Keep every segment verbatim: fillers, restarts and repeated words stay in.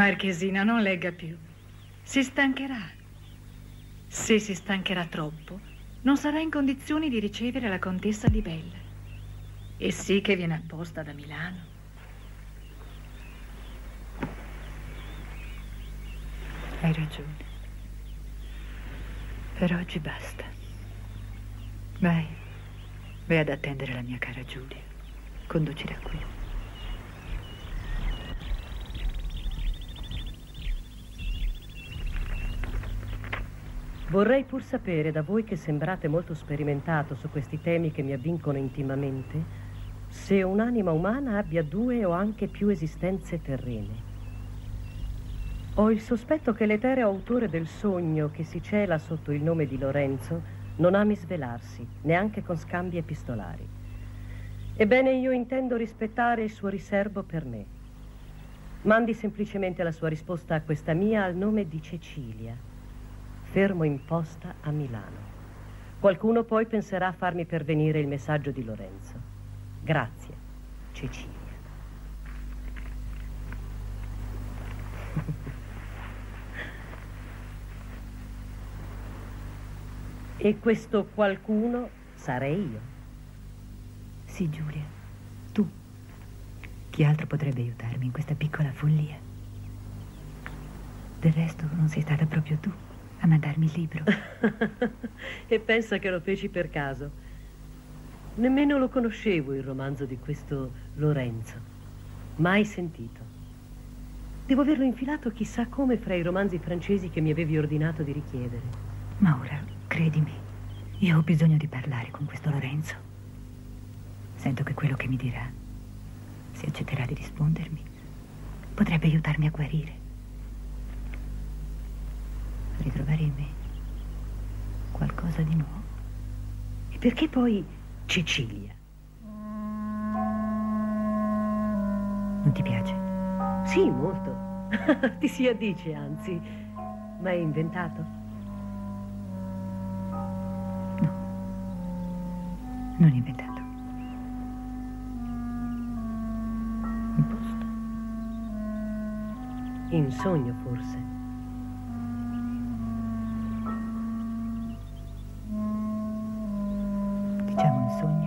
Marchesina, non legga più. Si stancherà. Se si stancherà troppo, non sarà in condizioni di ricevere la contessa di Bella. E sì che viene apposta da Milano. Hai ragione. Per oggi basta. Vai. Vai ad attendere la mia cara Giulia. Conduci da qui. Vorrei pur sapere da voi, che sembrate molto sperimentato su questi temi che mi avvincono intimamente, se un'anima umana abbia due o anche più esistenze terrene. Ho il sospetto che l'etereo autore del sogno che si cela sotto il nome di Lorenzo non ami svelarsi, neanche con scambi epistolari. Ebbene, io intendo rispettare il suo riserbo per me. Mandi semplicemente la sua risposta a questa mia al nome di Cecilia, fermo in posta a Milano. Qualcuno poi penserà a farmi pervenire il messaggio di Lorenzo. Grazie, Cecilia. E questo qualcuno sarei io. Sì, Giulia, tu. Chi altro potrebbe aiutarmi in questa piccola follia? Del resto non sei stata proprio tu a mandarmi il libro. E pensa che lo feci per caso. Nemmeno lo conoscevo il romanzo di questo Lorenzo. Mai sentito. Devo averlo infilato chissà come fra i romanzi francesi che mi avevi ordinato di richiedere. Ma ora, credimi, io ho bisogno di parlare con questo Lorenzo. Sento che quello che mi dirà, se accetterà di rispondermi, potrebbe aiutarmi a guarire. Ritrovare in me qualcosa di nuovo. E perché poi Cecilia? Non ti piace? Sì, molto. Ti si addice, anzi. Ma è inventato? No. Non è inventato. Imposto. In sogno, forse. Diciamo in sogno.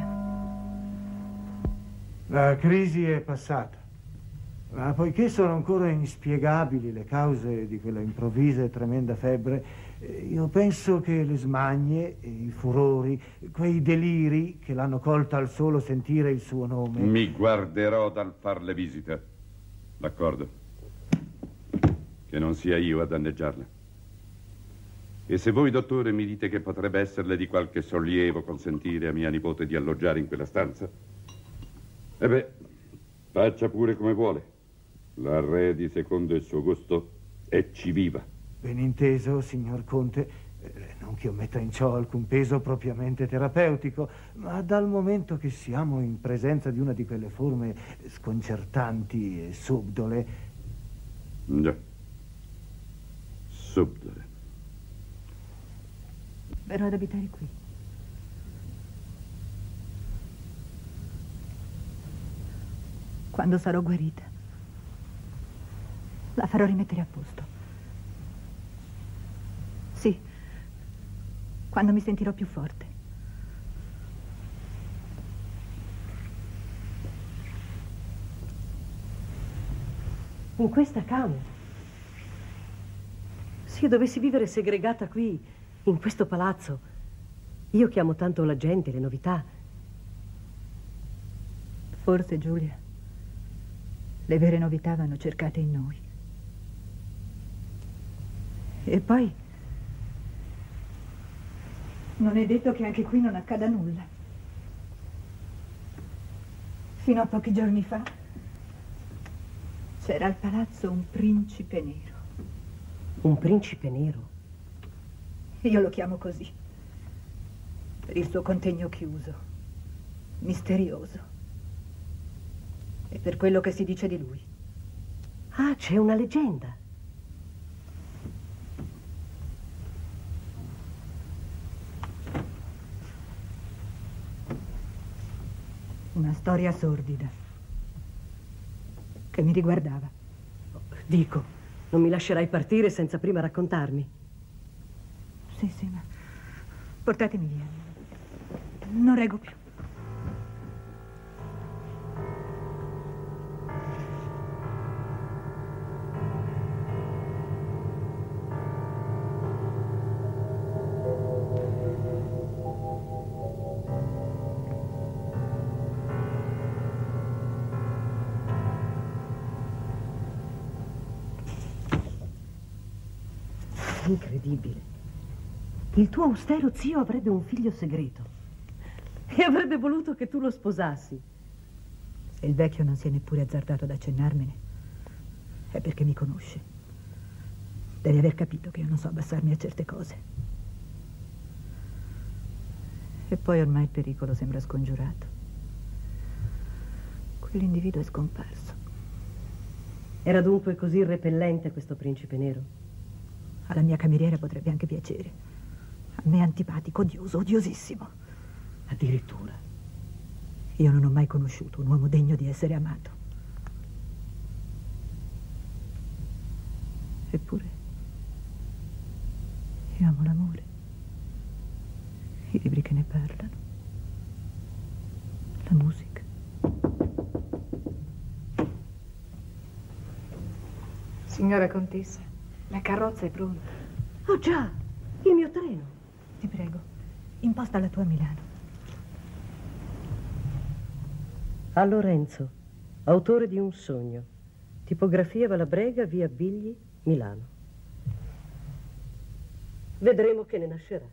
La crisi è passata, ma poiché sono ancora inspiegabili le cause di quella improvvisa e tremenda febbre, io penso che le smanie, i furori, quei deliri che l'hanno colta al solo sentire il suo nome... Mi guarderò dal farle visita, d'accordo? Che non sia io a danneggiarla. E se voi, dottore, mi dite che potrebbe esserle di qualche sollievo consentire a mia nipote di alloggiare in quella stanza, e beh, faccia pure come vuole. La arredi secondo il suo gusto e ci viva. Ben inteso, signor Conte. Eh, non che io metta in ciò alcun peso propriamente terapeutico, ma dal momento che siamo in presenza di una di quelle forme sconcertanti e subdole... Già. Subdole. Verrò ad abitare qui. Quando sarò guarita, la farò rimettere a posto. Sì, quando mi sentirò più forte. In questa camera? Se io dovessi vivere segregata qui, in questo palazzo, io che amo tanto la gente, le novità. Forse, Giulia, le vere novità vanno cercate in noi. E poi, non è detto che anche qui non accada nulla. Fino a pochi giorni fa c'era al palazzo un principe nero. Un principe nero? Io lo chiamo così, per il suo contegno chiuso, misterioso, e per quello che si dice di lui. Ah, c'è una leggenda. Una storia sordida, che mi riguardava. Dico, Non mi lascerai partire senza prima raccontarmi. Sì, sì, ma portatemi via. Non reggo più. Incredibile. Il tuo austero zio avrebbe un figlio segreto e avrebbe voluto che tu lo sposassi. Se il vecchio non si è neppure azzardato ad accennarmene, è perché mi conosce. Deve aver capito che io non so abbassarmi a certe cose. E poi ormai il pericolo sembra scongiurato. Quell'individuo è scomparso. Era dunque così repellente questo principe nero? Alla mia cameriera potrebbe anche piacere. A me è antipatico, odioso, odiosissimo. Addirittura. Io non ho mai conosciuto un uomo degno di essere amato. Eppure, io amo l'amore. I libri che ne parlano. La musica. Signora contessa, la carrozza è pronta. Oh già, il mio treno. Ti prego, imposta la tua a Milano. A Lorenzo, autore di Un sogno. Tipografia Valabrega, via Bigli, Milano. Vedremo che ne nascerà.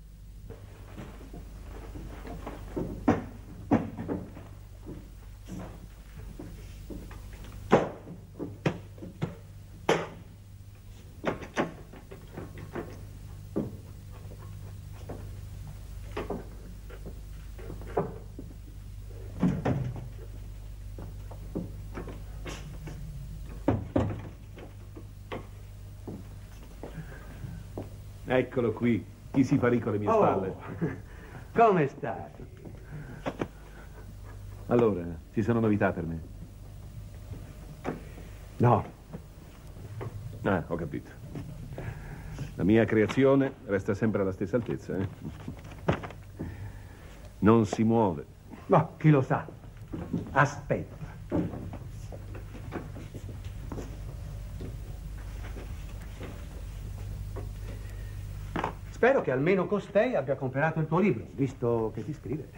Eccolo qui, chi si fa ricco alle mie Oh, spalle. come stai? Allora, ci sono novità per me? No. Ah, ho capito. La mia creazione resta sempre alla stessa altezza, eh? Non si muove. Ma chi lo sa? Aspetta. Spero che almeno costei abbia comprato il tuo libro, visto che ti scrive.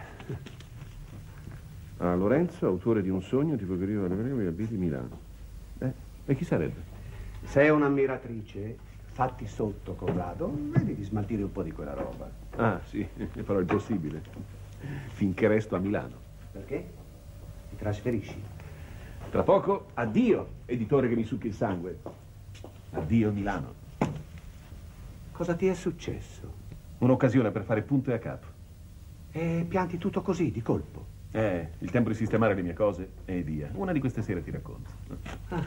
Ah, Lorenzo, autore di Un sogno, tipografia Valabrega, via Bigli, Milano. Eh, e chi sarebbe? Sei un'ammiratrice, fatti sotto, Corrado, vedi di smaltire un po' di quella roba. Ah, sì, farò il possibile. Finché resto a Milano. Perché? Ti trasferisci? Tra poco, addio, editore che mi succhi il sangue. Addio Milano. Cosa ti è successo? Un'occasione per fare punto e a capo. E pianti tutto così, di colpo? Eh, il tempo di sistemare le mie cose e via. Una di queste sere ti racconto. Ah.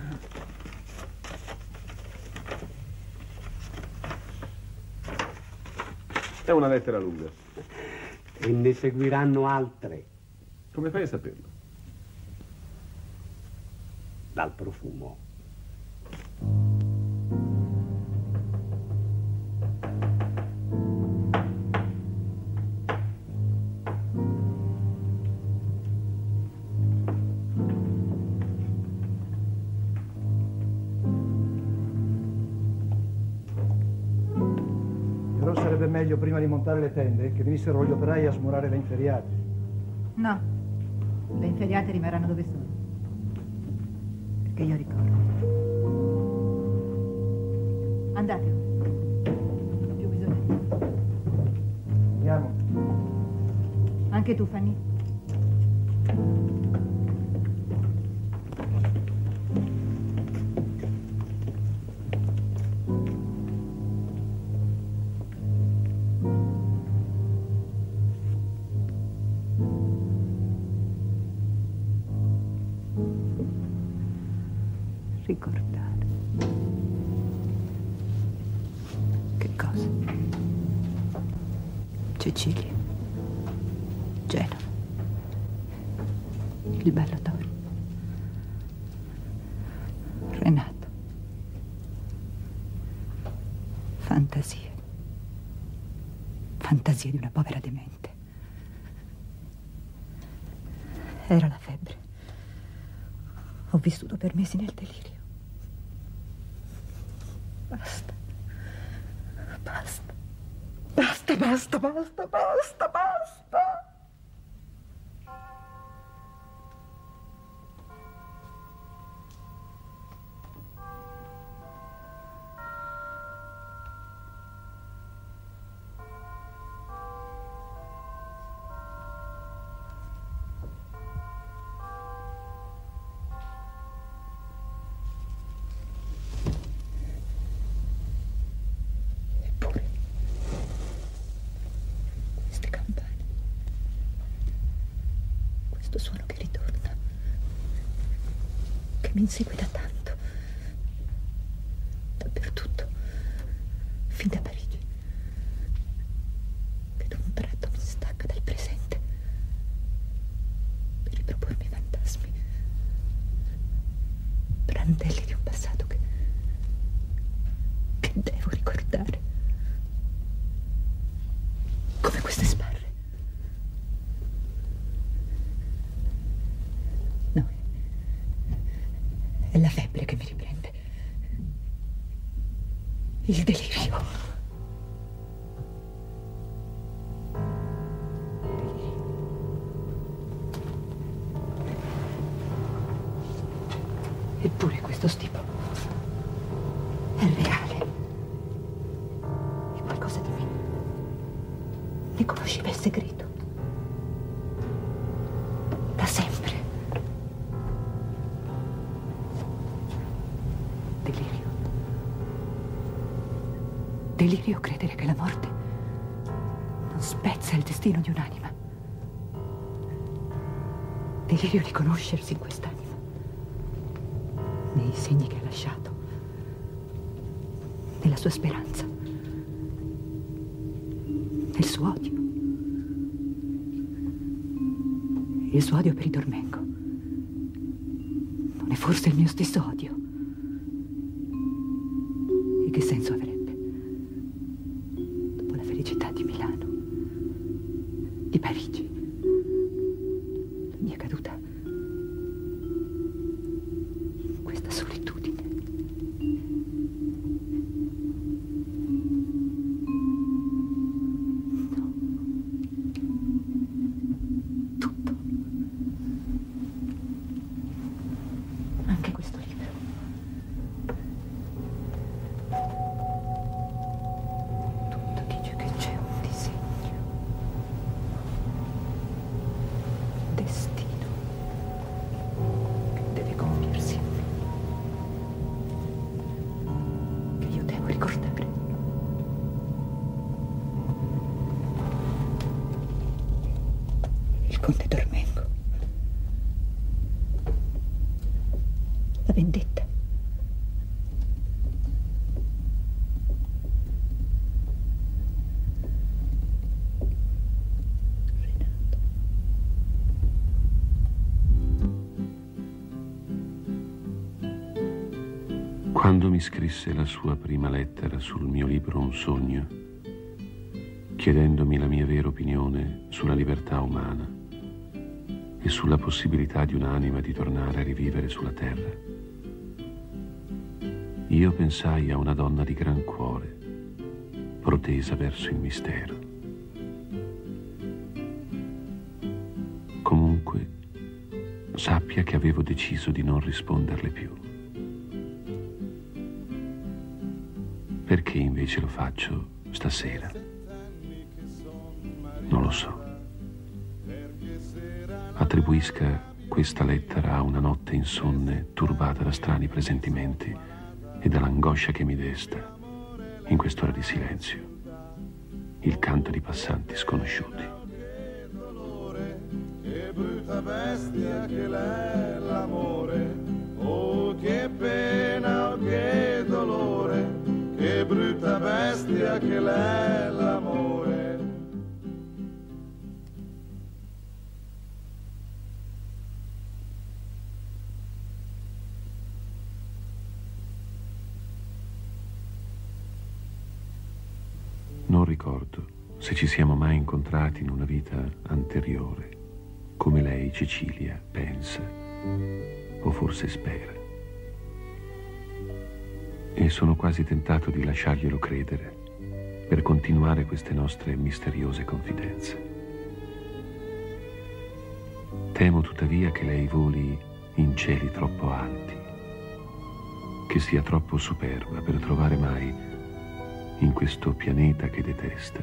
È una lettera lunga. E ne seguiranno altre. Come fai a saperlo? Dal profumo. Però sarebbe meglio, prima di montare le tende, che venissero gli operai a smurare le inferriate. No, le inferriate rimarranno dove sono. Perché io ricordo. Andate. Non ho più bisogno di voi. Andiamo. Anche tu, Fanny. Ricordare. Che cosa? Cecilia. Genova. Il ballatorio. Renato. fantasia di una povera demente. Era la febbre. Ho vissuto per mesi nel delirio. Basta. Basta. Basta, basta, basta, basta, basta. Suono che ritorna, che mi insegue da tanto, dappertutto, fin da Parigi, che da un tratto mi stacca dal presente per ripropormi fantasmi, brandelli di un passato che, che devo ricordare, come queste sbarre. È la febbre che mi riprende. Il delirio. Eppure questo stippo è reale. È qualcosa di me. Ne conosceva il segreto. Da sempre. Delirio credere che la morte non spezza il destino di un'anima. Delirio riconoscersi in quest'anima, nei segni che ha lasciato, nella sua speranza, nel suo odio. Il suo odio per i Dormengo non è forse il mio stesso odio? E che senso avrebbe? Città di Milano, di Parigi, la mia caduta in questa solitudine. No, tutto, anche questo libro. Conte Dormengo. La vendetta. Renato. Quando mi scrisse la sua prima lettera sul mio libro Un sogno, chiedendomi la mia vera opinione sulla libertà umana e sulla possibilità di un'anima di tornare a rivivere sulla terra, io pensai a una donna di gran cuore, protesa verso il mistero. Comunque, sappia che avevo deciso di non risponderle più. Perché invece lo faccio stasera? Non lo so. Attribuisca questa lettera a una notte insonne turbata da strani presentimenti e dall'angoscia che mi desta in quest'ora di silenzio, il canto di passanti sconosciuti. Che dolore, che brutta bestia che l'è l'amore, oh che pena, oh che dolore, che brutta bestia che l'è l'amore. Non ricordo se ci siamo mai incontrati in una vita anteriore, come lei, Cecilia, pensa o forse spera. E sono quasi tentato di lasciarglielo credere per continuare queste nostre misteriose confidenze. Temo tuttavia che lei voli in cieli troppo alti, che sia troppo superba per trovare mai in questo pianeta che detesta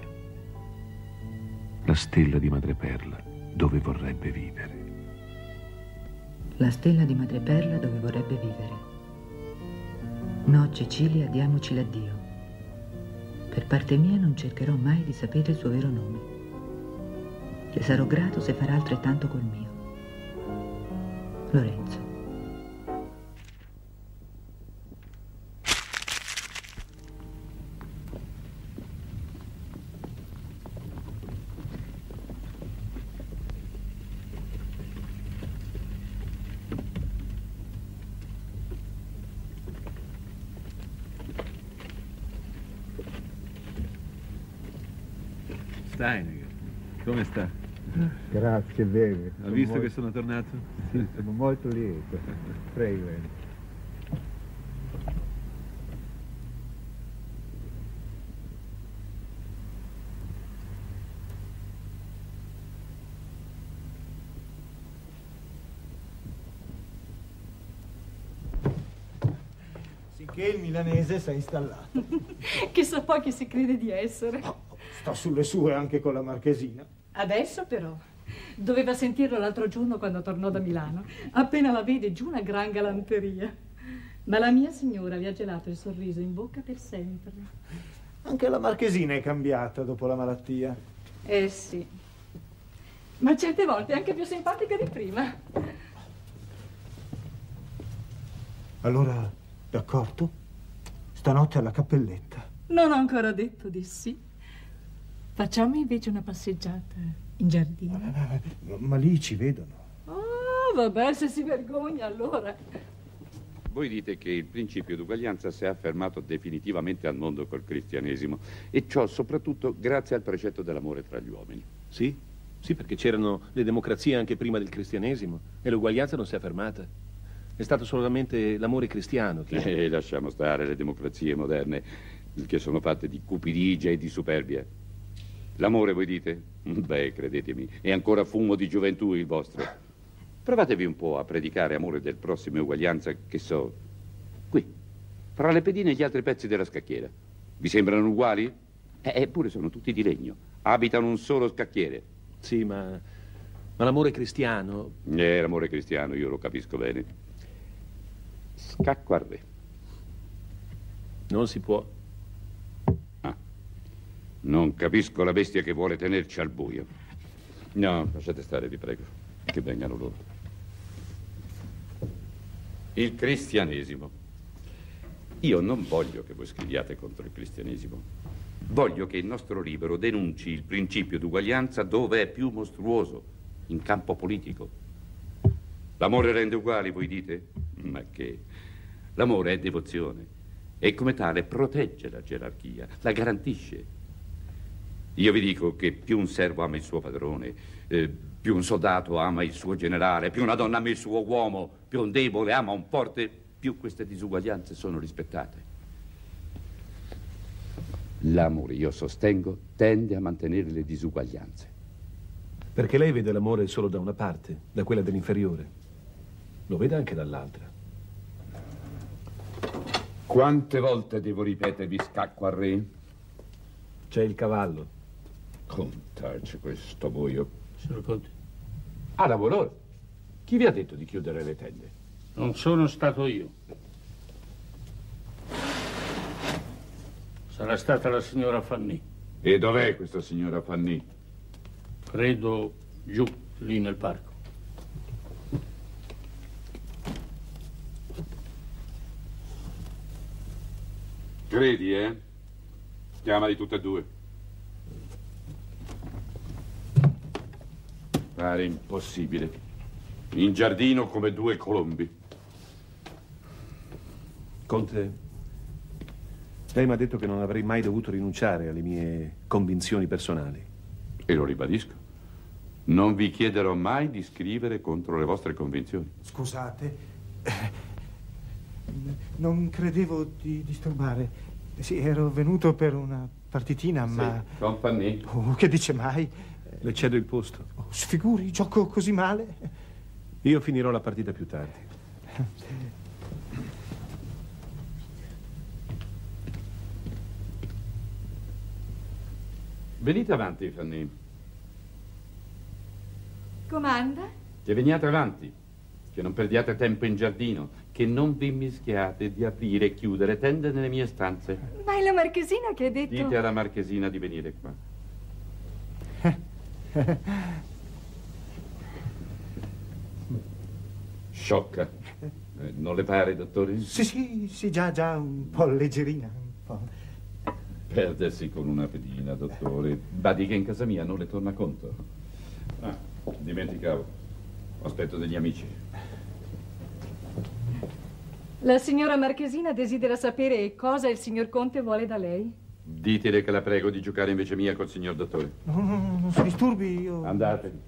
la stella di madreperla dove vorrebbe vivere. La stella di madreperla dove vorrebbe vivere. No, Cecilia, diamoci l'addio. Per parte mia non cercherò mai di sapere il suo vero nome. Le sarò grato se farà altrettanto col mio. Lorenzo. Steiniger, come sta? Grazie, bene. Ha visto molto... che sono tornato? Sì, sono molto lieto. Prego. Sicché il milanese si è installato. Chissà poi chi si crede di essere. Oh, sta sulle sue anche con la marchesina. Adesso però. Doveva sentirlo l'altro giorno quando tornò da Milano. Appena la vede giù una gran galanteria. Ma la mia signora vi ha gelato il sorriso in bocca per sempre. Anche la marchesina è cambiata dopo la malattia. Eh sì. Ma certe volte è anche più simpatica di prima. Allora, d'accordo? Stanotte alla cappelletta. Non ho ancora detto di sì. Facciamo invece una passeggiata in giardino. Ma, ma, ma lì ci vedono. Oh, vabbè, se si vergogna allora. Voi dite che il principio d'uguaglianza si è affermato definitivamente al mondo col cristianesimo, e ciò soprattutto grazie al precetto dell'amore tra gli uomini. Sì, sì, perché c'erano le democrazie anche prima del cristianesimo e l'uguaglianza non si è affermata. È stato solamente l'amore cristiano che... E lasciamo stare le democrazie moderne, che sono fatte di cupidigia e di superbia. L'amore, voi dite? Beh, credetemi, è ancora fumo di gioventù il vostro. Provatevi un po' a predicare amore del prossimo e uguaglianza, che so, qui, fra le pedine e gli altri pezzi della scacchiera. Vi sembrano uguali? Eh, eppure sono tutti di legno, abitano un solo scacchiere. Sì, ma, ma l'amore cristiano... Eh, l'amore cristiano, io lo capisco bene. Scacco al re. Non si può. Ah, non capisco la bestia che vuole tenerci al buio. No, lasciate stare, vi prego, che vengano loro. Il cristianesimo. Io non voglio che voi scriviate contro il cristianesimo. Voglio che il nostro libro denunci il principio d'uguaglianza dove è più mostruoso, in campo politico. L'amore rende uguali, voi dite? Ma che? L'amore è devozione e come tale protegge la gerarchia, la garantisce. Io vi dico che più un servo ama il suo padrone, eh, più un soldato ama il suo generale, più una donna ama il suo uomo, più un debole ama un forte, più queste disuguaglianze sono rispettate. L'amore, io sostengo, tende a mantenere le disuguaglianze. Perché lei vede l'amore solo da una parte, da quella dell'inferiore. Lo vede anche dall'altra. Quante volte devo ripetervi scacco al re? C'è il cavallo. Contarci questo buio. Signor Conte. A lavorare. Chi vi ha detto di chiudere le tende? Non sono stato io. Sarà stata la signora Fanny. E dov'è questa signora Fanny? Credo giù, lì nel parco. Credi, eh? Chiamali tutte e due. Pare impossibile. In giardino come due colombi. Conte, Lei mi ha detto che non avrei mai dovuto rinunciare alle mie convinzioni personali. E lo ribadisco. Non vi chiederò mai di scrivere contro le vostre convinzioni. Scusate, non credevo di disturbare. Sì, ero venuto per una partitina, ma... Sì, compagnie. Oh, che dice mai? Le cedo il posto. Oh, sfiguri, gioco così male? Io finirò la partita più tardi. Venite avanti, Fanny. Comanda? Che veniate avanti. Che non perdiate tempo in giardino. Che non vi mischiate di aprire e chiudere tende nelle mie stanze. Ma è la marchesina che ha detto... Dite alla marchesina di venire qua. Sciocca. Eh, non le pare, dottore? Sì, sì, sì, già, già, un po' leggerina, un po'. Perdersi con una pedina, dottore. Badi che in casa mia non le torna conto. Ah, dimenticavo. Aspetto degli amici. La signora marchesina desidera sapere cosa il signor Conte vuole da lei. Ditele che la prego di giocare invece mia col signor dottore. No, no, no, non si disturbi, io... Andate.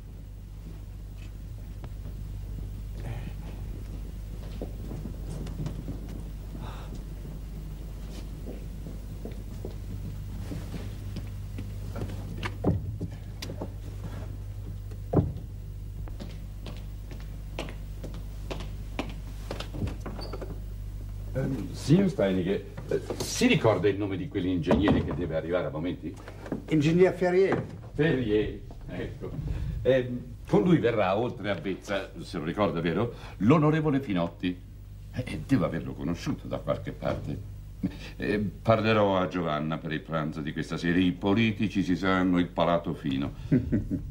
Signor Steinig, si ricorda il nome di quell'ingegnere che deve arrivare a momenti? Ingegner Ferrier. Ferrier, ecco. Eh, con lui verrà, oltre a Vezza, se lo ricorda, vero? L'onorevole Finotti. Eh, devo averlo conosciuto da qualche parte. Eh, parlerò a Giovanna per il pranzo di questa sera. I politici si sanno il palato fino.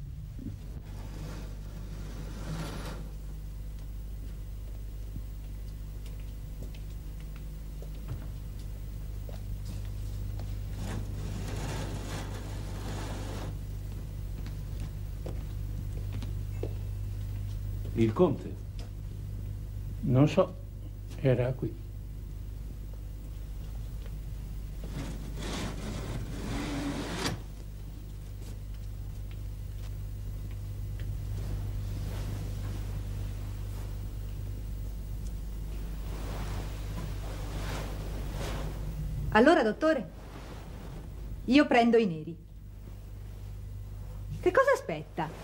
Il conte? Non so, era qui. Allora, dottore, io prendo i neri. Che cosa aspetta?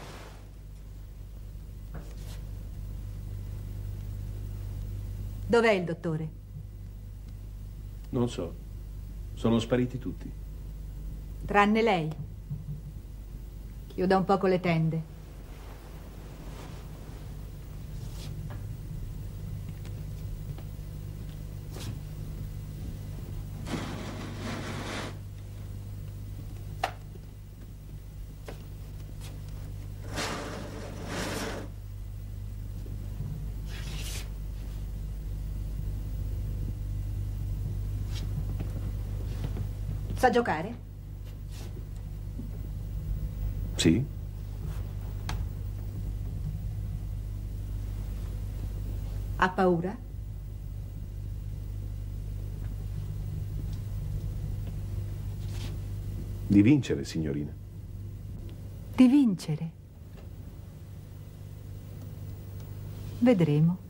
Dov'è il dottore? Non so. Sono spariti tutti. Tranne lei. Chiuda un poco le tende. Sa giocare? Sì. Ha paura? Di vincere, signorina. Di vincere? Vedremo.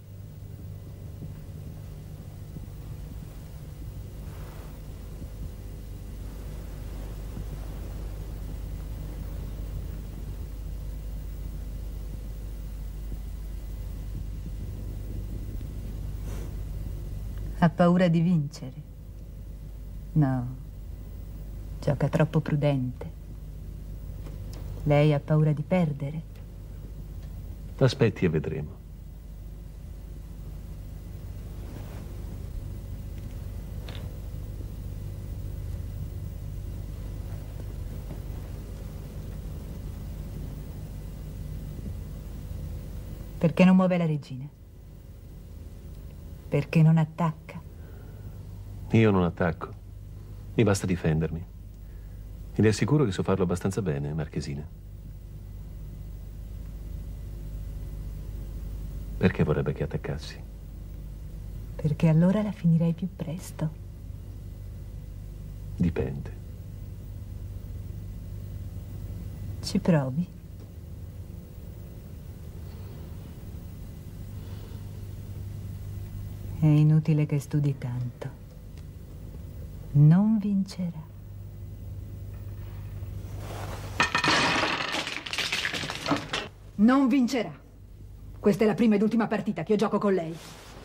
Ha paura di vincere? No, gioca troppo prudente. Lei ha paura di perdere? Aspetti e vedremo. Perché non muove la regina? Perché non attacca? Io non attacco. Mi basta difendermi. E le assicuro che so farlo abbastanza bene, marchesina. Perché vorrebbe che attaccassi? Perché allora la finirei più presto. Dipende. Ci provi? È inutile che studi tanto. Non vincerà. Non vincerà. Questa è la prima ed ultima partita che io gioco con lei.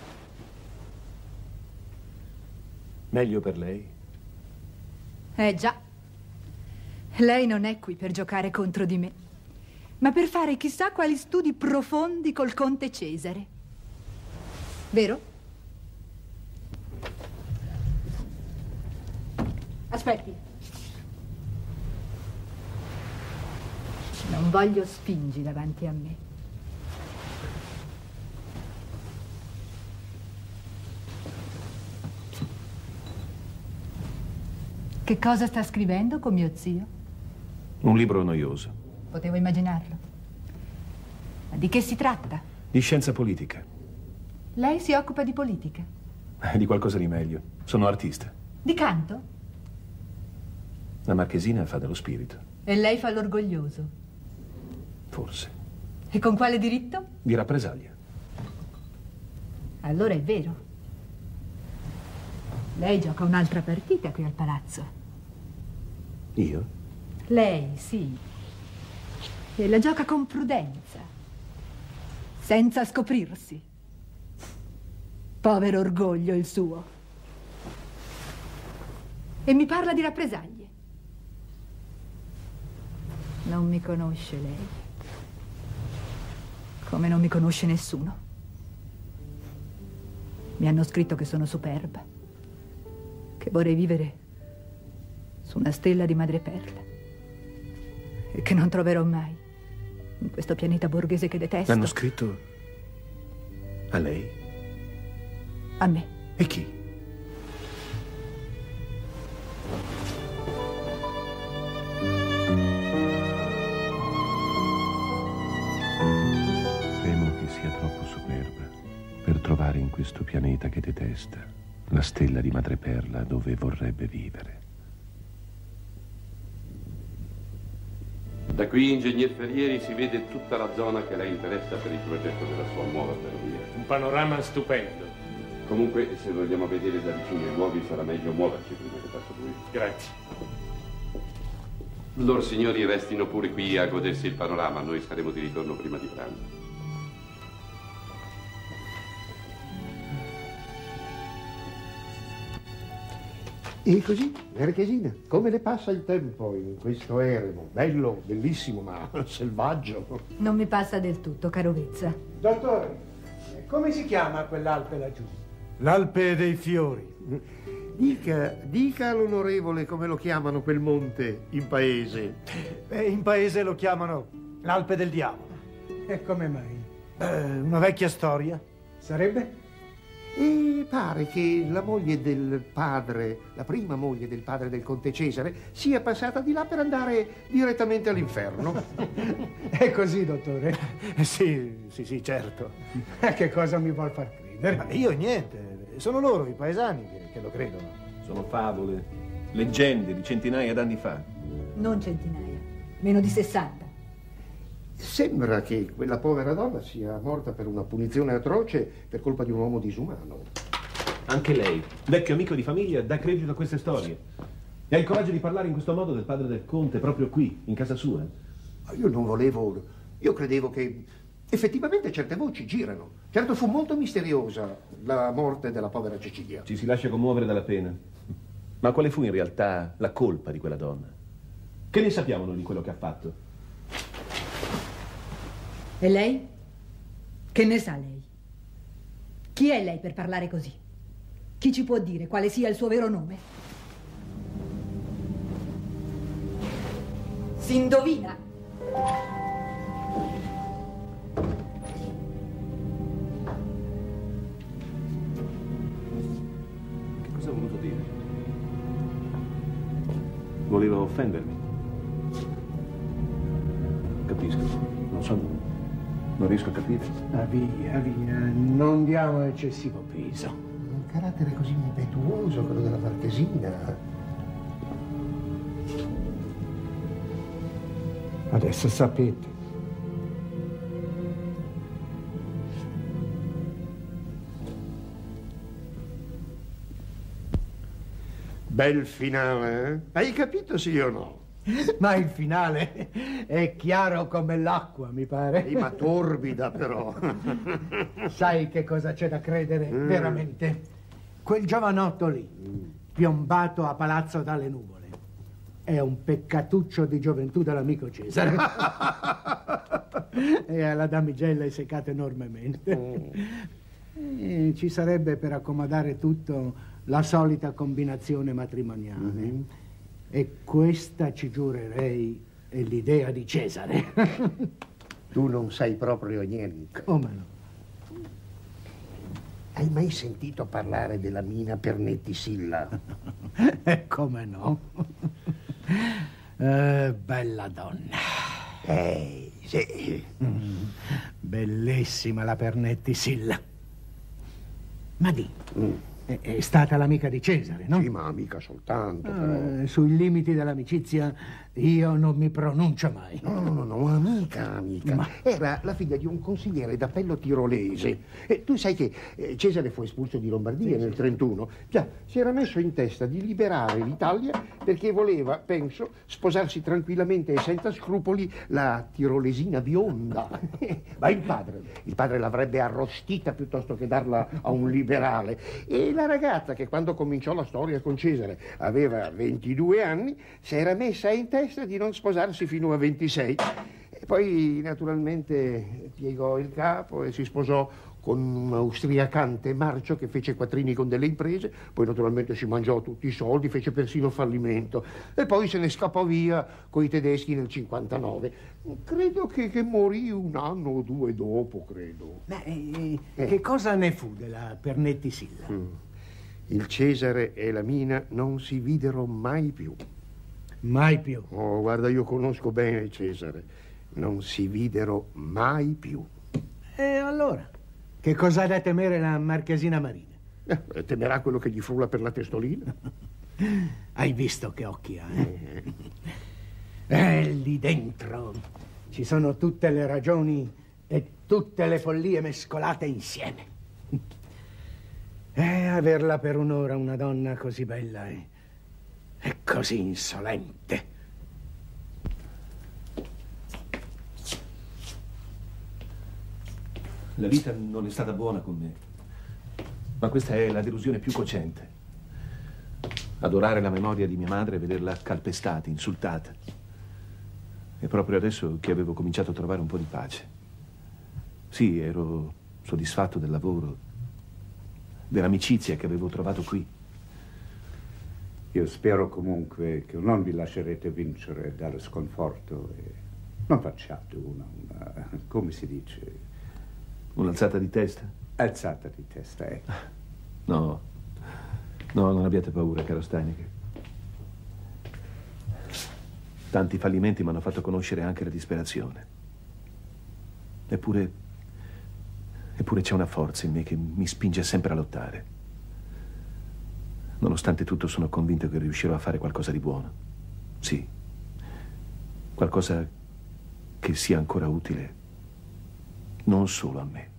Meglio per lei. Eh già. Lei non è qui per giocare contro di me, ma per fare chissà quali studi profondi col conte Cesare. Vero? Aspetti. Non voglio spingi davanti a me. Che cosa sta scrivendo con mio zio? Un libro noioso. Potevo immaginarlo. Ma di che si tratta? Di scienza politica. Lei si occupa di politica. Di qualcosa di meglio. Sono artista. Di canto? La Marchesina fa dello spirito. E lei fa l'orgoglioso. Forse. E con quale diritto? Di rappresaglia. Allora è vero. Lei gioca un'altra partita qui al palazzo. Io? Lei, sì. E la gioca con prudenza. Senza scoprirsi. Povero orgoglio il suo. E mi parla di rappresaglie. Non mi conosce lei. Come non mi conosce nessuno. Mi hanno scritto che sono superba. Che vorrei vivere su una stella di madreperla. E che non troverò mai in questo pianeta borghese che detesto. L'hanno scritto a lei? A me. E chi? Temo che sia troppo superba per trovare in questo pianeta che detesta la stella di madreperla dove vorrebbe vivere. Da qui, ingegner Ferrieri, si vede tutta la zona che lei interessa per il progetto della sua nuova ferrovia. Un panorama stupendo. Comunque, se vogliamo vedere da vicino i luoghi, sarà meglio muoverci prima che passa lui. Grazie. Loro signori restino pure qui a godersi il panorama. Noi saremo di ritorno prima di pranzo. E così, Marchesina, come le passa il tempo in questo eremo? Bello, bellissimo, ma selvaggio. Non mi passa del tutto, caro Vezza. Dottore, come si chiama quell'Alpe laggiù? L'Alpe dei fiori. Dica, dica all'onorevole come lo chiamano quel monte in paese. Beh, in paese lo chiamano l'Alpe del diavolo. E come mai? Eh, una vecchia storia. Sarebbe? E pare che la moglie del padre, la prima moglie del padre del conte Cesare, sia passata di là per andare direttamente all'inferno. È così, dottore? Eh, sì, sì, sì, certo. Che cosa mi vuol far credere? Ma io niente, sono loro, i paesani, che, che lo credono. Sono favole, leggende di centinaia d'anni fa. Non centinaia, meno di sessanta. Sembra che quella povera donna sia morta per una punizione atroce per colpa di un uomo disumano. Anche lei, vecchio amico di famiglia, dà credito a queste storie. E ha il coraggio di parlare in questo modo del padre del conte, proprio qui, in casa sua. Io non volevo... Io credevo che effettivamente certe voci girano. Certo, fu molto misteriosa la morte della povera Cecilia. Ci si lascia commuovere dalla pena. Ma quale fu in realtà la colpa di quella donna? Che ne sappiamo noi di quello che ha fatto? E lei? Che ne sa lei? Chi è lei per parlare così? Chi ci può dire quale sia il suo vero nome? Si indovina? Che cosa ha voluto dire? Voleva offendermi? Capisco, non so... Non riesco a capire. Ah, via, via, non diamo eccessivo peso. Un carattere così impetuoso, quello della Marchesina. Adesso sapete. Bel finale, eh? Hai capito sì o no? Ma il finale è chiaro come l'acqua, mi pare. Sì, ma torbida però. Sai che cosa c'è da credere, mm. veramente? Quel giovanotto lì, piombato a palazzo dalle nuvole, è un peccatuccio di gioventù dell'amico Cesare. E alla damigella è seccato enormemente. Mm. E ci sarebbe per accomodare tutto la solita combinazione matrimoniale. Mm-hmm. E questa, ci giurerei, è l'idea di Cesare. Tu non sai proprio niente. Come no? Hai mai sentito parlare della mina Pernetti Silla? Eh, come no? Eh, bella donna. Eh, sì. Mm, bellissima la Pernetti Silla. Ma di... Mm. È stata l'amica di Cesare, no? Sì, ma amica soltanto. Eh, sui limiti dell'amicizia io non mi pronuncio mai. No, no, no, no, amica, amica. Ma... Era la figlia di un consigliere d'appello tirolese. E tu sai che eh, Cesare fu espulso di Lombardia sì, nel trentuno. Già, si era messo in testa di liberare l'Italia perché voleva, penso, sposarsi tranquillamente e senza scrupoli la tirolesina bionda. Ma il padre, il padre l'avrebbe arrostita piuttosto che darla a un liberale. E la ragazza, che quando cominciò la storia con Cesare aveva ventidue anni, si era messa in testa di non sposarsi fino a ventisei. E poi naturalmente piegò il capo e si sposò con un austriacante marcio che fece quattrini con delle imprese, poi naturalmente si mangiò tutti i soldi, fece persino fallimento e poi se ne scappò via coi tedeschi nel cinquantanove. Credo che, che morì un anno o due dopo, credo. Ma eh, eh. che cosa ne fu della Pernetti Silla? Mm. Il Cesare e la mina non si videro mai più. Mai più? Oh, guarda, io conosco bene Cesare. Non si videro mai più. E allora? Che cosa ha da temere la marchesina Marina? Eh, temerà quello che gli frulla per la testolina. Hai visto che occhi ha, eh? Eh, lì dentro ci sono tutte le ragioni e tutte le follie mescolate insieme. Eh, averla per un'ora una donna così bella è, è così insolente. La vita non è stata buona con me, ma questa è la delusione più cocente. Adorare la memoria di mia madre e vederla calpestata, insultata. E proprio adesso che avevo cominciato a trovare un po' di pace. Sì, ero soddisfatto del lavoro, dell'amicizia che avevo trovato qui. Io spero comunque che non vi lascerete vincere dallo sconforto e non facciate una, una come si dice... Un'alzata di testa? Alzata di testa, ecco. No, no, non abbiate paura, caro Steinecke. Tanti fallimenti mi hanno fatto conoscere anche la disperazione. Eppure, eppure c'è una forza in me che mi spinge sempre a lottare. Nonostante tutto sono convinto che riuscirò a fare qualcosa di buono. Sì, qualcosa che sia ancora utile non solo a me.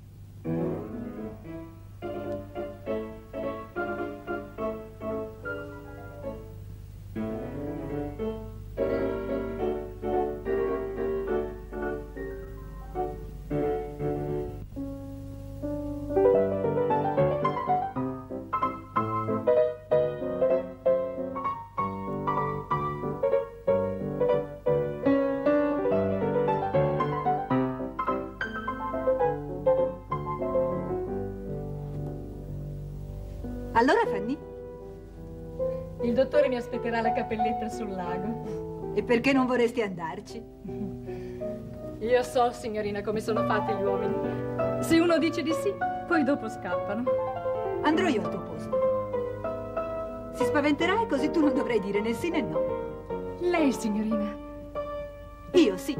Allora, Fanny? Il dottore mi aspetterà alla cappelletta sul lago. E perché non vorresti andarci? Io so, signorina, come sono fatti gli uomini. Se uno dice di sì, poi dopo scappano. Andrò io al tuo posto. Si spaventerà e così tu non dovrai dire né sì né no. Lei, signorina? Io sì.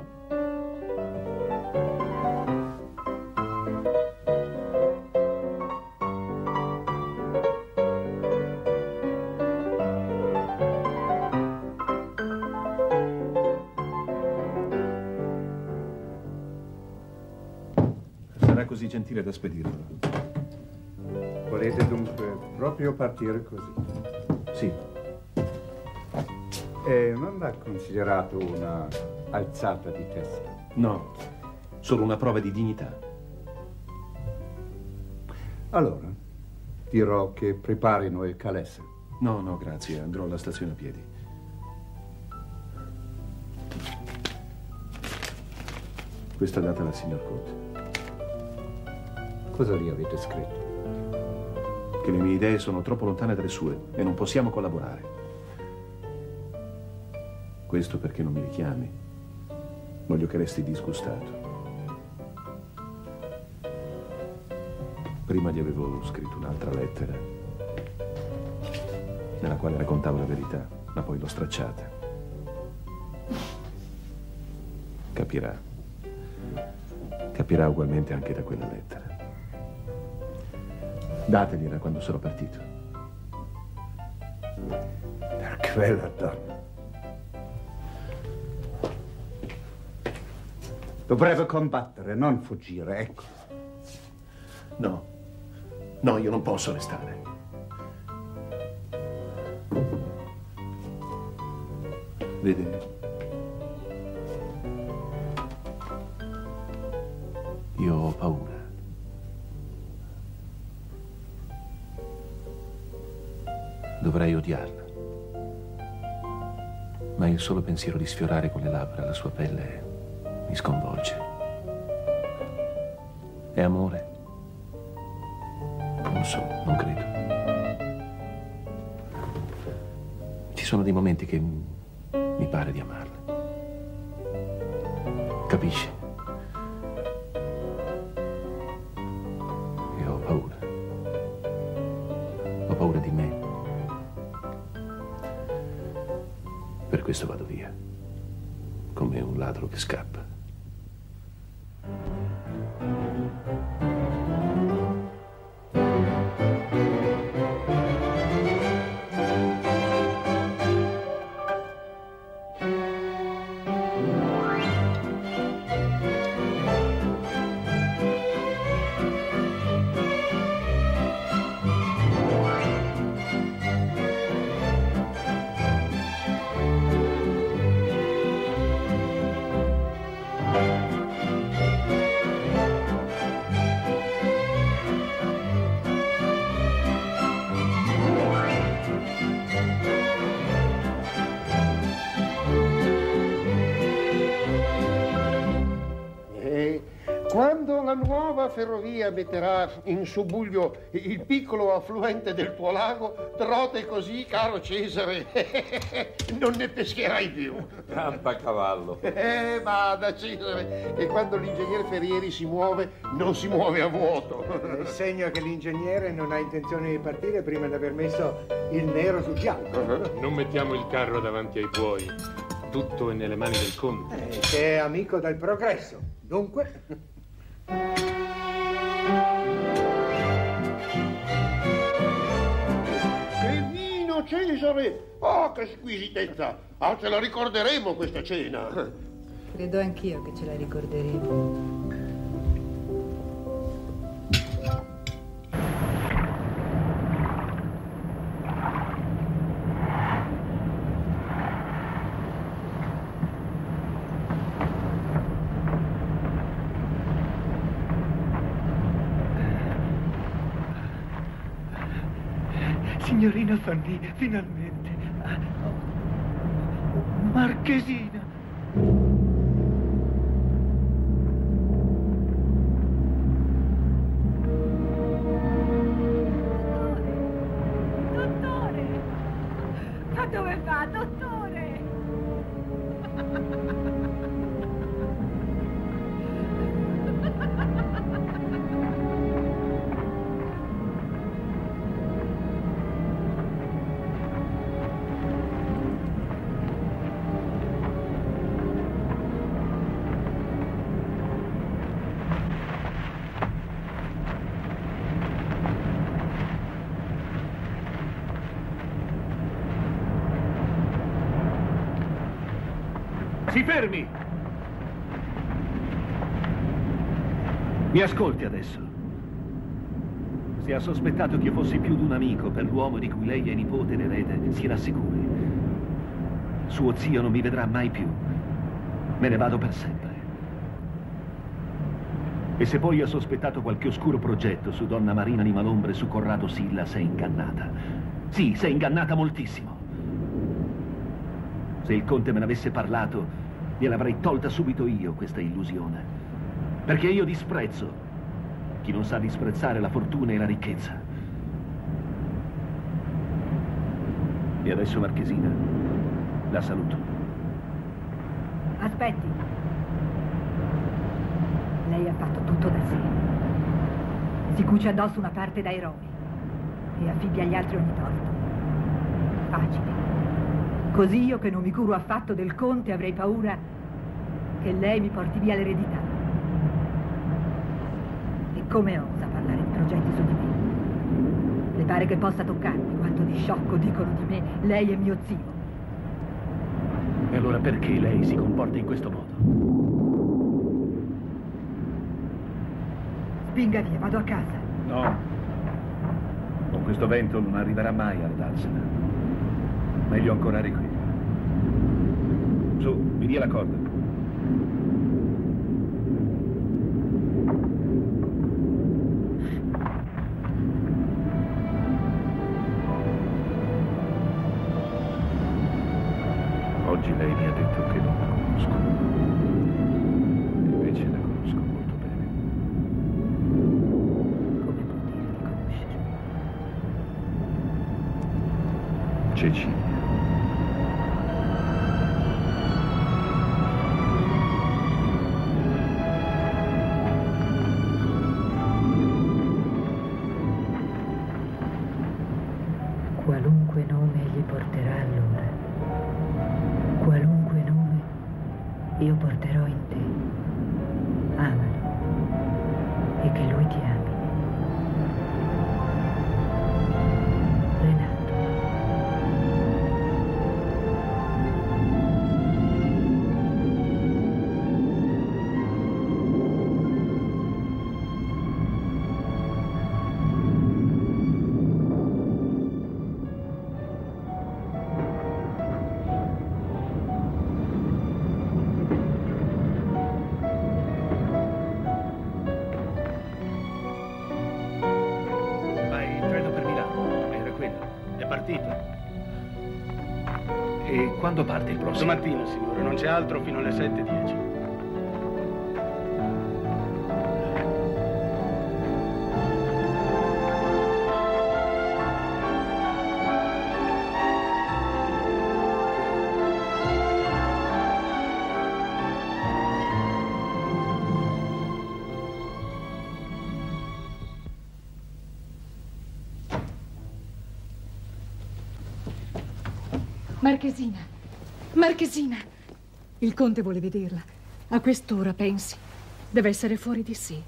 sarà così gentile da spedirlo. Volete dunque proprio partire così? Sì. E non l'ha considerato una alzata di testa? No, solo una prova di dignità. Allora, dirò che preparino il calesse. No, no, grazie, andrò alla stazione a piedi. Questa data al signor Conte. Cosa gli avete scritto? Che le mie idee sono troppo lontane dalle sue e non possiamo collaborare. Questo perché non mi richiami. Voglio che resti disgustato. Prima gli avevo scritto un'altra lettera nella quale raccontavo la verità, ma poi l'ho stracciata. Capirà. Capirà ugualmente anche da quella lettera. Dategliela quando sarò partito. Per quella donna. Dovrebbe combattere, non fuggire, ecco. No, no, io non posso restare. Vede, io ho paura. Dovrei odiarla. Ma il solo pensiero di sfiorare con le labbra la sua pelle mi sconvolge. È amore? Non so, non credo. Ci sono dei momenti che mi pare di amarla. Capisci? E ho paura. Ho paura di me. Per questo vado via, come un ladro che scappa. Ferrovia metterà in subbuglio il piccolo affluente del tuo lago, trote così, caro Cesare, non ne pescherai più. Campacavallo. Eh, vada Cesare, e quando l'ingegnere Ferrieri si muove, non si muove a vuoto. È segno che l'ingegnere non ha intenzione di partire prima di aver messo il nero sul bianco. Uh-huh. Non mettiamo il carro davanti ai buoi. Tutto è nelle mani del conte. Eh, che è amico del progresso. Dunque... Che vino, Cesare! Oh, che squisitezza! Ah, ce la ricorderemo questa cena! Credo anch'io che ce la ricorderemo. Signorina Fanny, finalmente. Marchesina. Dottore! Ma dove va, dottore? Si fermi! Mi ascolti adesso. Se ha sospettato che io fossi più di un amico per l'uomo di cui lei è nipote ed erede, si rassicuri. Suo zio non mi vedrà mai più. Me ne vado per sempre. E se poi ha sospettato qualche oscuro progetto su donna Marina di Malombre e su Corrado Silla, sei ingannata. Sì, sei ingannata moltissimo. Se il conte me ne avesse parlato, gliel'avrei tolta subito io questa illusione. Perché io disprezzo chi non sa disprezzare la fortuna e la ricchezza. E adesso, Marchesina, la saluto. Aspetti. Lei ha fatto tutto da sé. Si cuce addosso una parte da eroe e affibbia agli altri ogni torto. Facile. Così io, che non mi curo affatto del conte, avrei paura che lei mi porti via l'eredità. E come osa parlare di progetti su di me? Le pare che possa toccarmi quanto di sciocco dicono di me lei e mio zio? E allora perché lei si comporta in questo modo? Spinga via, vado a casa. No. Con questo vento non arriverà mai a andarsene. Meglio ancora qui. Su, mi dia la corda. Oggi lei mi ha detto che non la conosco. Invece la conosco molto bene. Come può dire di conoscermi? Cecilia. Qualunque nome egli porterà allora, qualunque nome io porterò in te. Amalo e che lui ti ami. Renato. E quando parte il prossimo? Domattina, signore, non c'è altro fino alle sette e dieci. Marchesina, Marchesina, il conte vuole vederla. A quest'ora, pensi? Deve essere fuori di sé.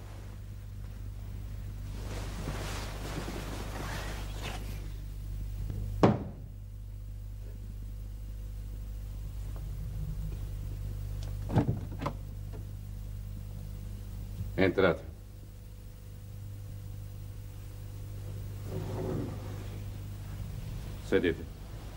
Entrate. Sedete.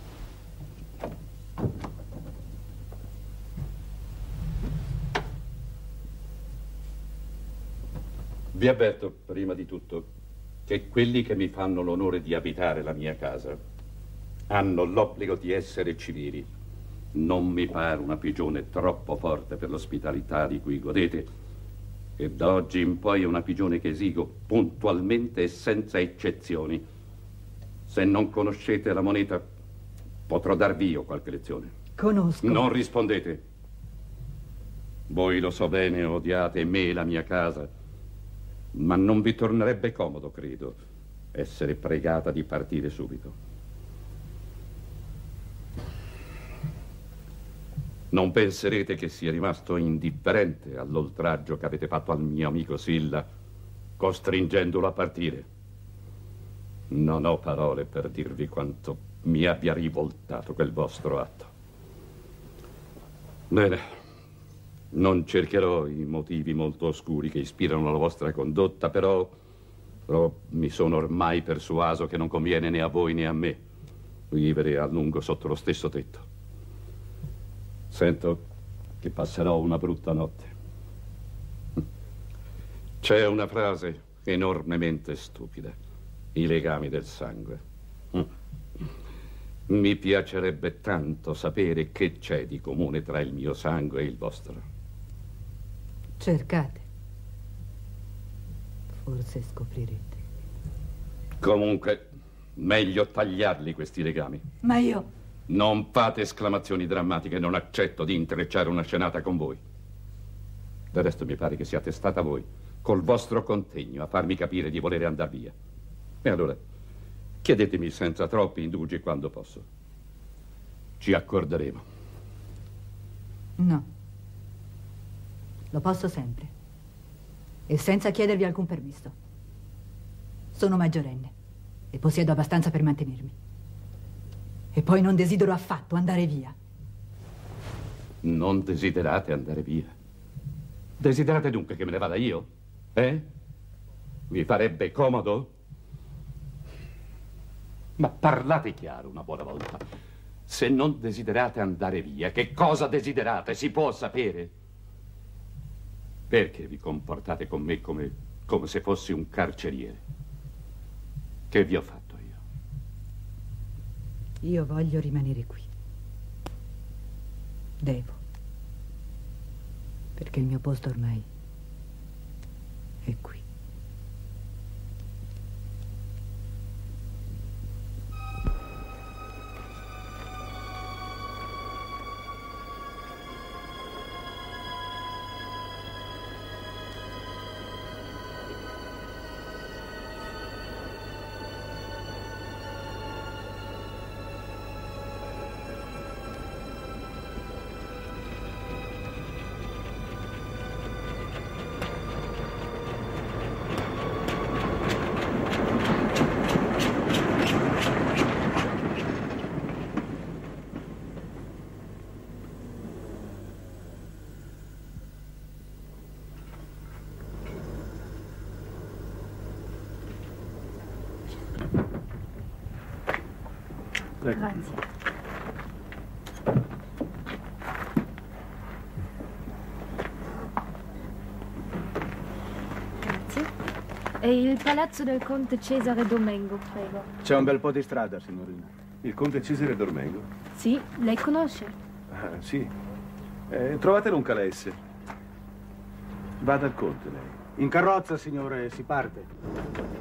Vi avverto, prima di tutto, che quelli che mi fanno l'onore di abitare la mia casa hanno l'obbligo di essere civili. Non mi pare una pigione troppo forte per l'ospitalità di cui godete, e da oggi in poi è una pigione che esigo puntualmente e senza eccezioni. Se non conoscete la moneta, potrò darvi io qualche lezione. Conosco. Non rispondete. Voi lo so bene, odiate me e la mia casa, ma non vi tornerebbe comodo, credo, essere pregata di partire subito. Non penserete che sia rimasto indifferente all'oltraggio che avete fatto al mio amico Silla, costringendolo a partire. Non ho parole per dirvi quanto mi abbia rivoltato quel vostro atto. Bene, Non cercherò i motivi molto oscuri che ispirano la vostra condotta, però, però mi sono ormai persuaso che non conviene né a voi né a me vivere a lungo sotto lo stesso tetto. Sento che passerò una brutta notte. C'è una frase enormemente stupida: i legami del sangue. Mi piacerebbe tanto sapere che c'è di comune tra il mio sangue e il vostro. Cercate. Forse scoprirete. Comunque, meglio tagliarli questi legami. Ma io... Non fate esclamazioni drammatiche, non accetto di intrecciare una scenata con voi. Del resto mi pare che siate stata voi, col vostro contegno, a farmi capire di volere andar via. E allora, chiedetemi senza troppi indugi quando posso. Ci accorderemo. No. Lo posso sempre. E senza chiedervi alcun permesso. Sono maggiorenne e possiedo abbastanza per mantenermi. E poi non desidero affatto andare via. Non desiderate andare via? Desiderate dunque che me ne vada io? Eh? Vi farebbe comodo? Ma parlate chiaro una buona volta. Se non desiderate andare via, che cosa desiderate? Si può sapere? Perché vi comportate con me come, come se fossi un carceriere? Che vi ho fatto? Io voglio rimanere qui. Devo. Perché il mio posto ormai è qui. Grazie. Grazie. E il palazzo del conte Cesare Domengo, prego. C'è un bel po' di strada, signorina. Il conte Cesare Domengo? Sì, lei conosce? Ah, sì. Eh, trovatelo un calesse. Vada al conte, lei. In carrozza, signore, si parte.